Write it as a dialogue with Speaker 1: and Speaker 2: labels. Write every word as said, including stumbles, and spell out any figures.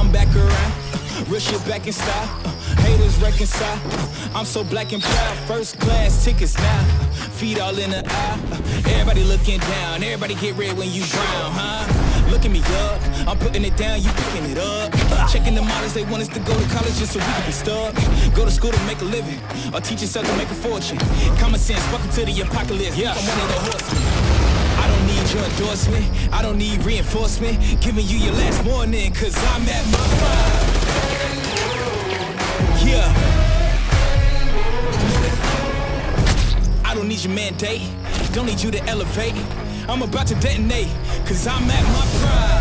Speaker 1: I'm back around, real shit back in style. Haters reconcile, I'm so black and proud. First class tickets now, feet all in the aisle. Everybody looking down, everybody get red when you drown, huh? Looking me up, I'm putting it down, you picking it up. Checking the models, they want us to go to college just so we can be stuck. Go to school to make a living, or teach yourself to make a fortune. Common sense, welcome to the apocalypse. Yeah, I'm one of the horsemen. I don't need your endorsement, I don't need reinforcement. Giving you your last warning, cause I'm at my prime. Yeah. I don't need your mandate, don't need you to elevate. I'm about to detonate, cause I'm at my prime.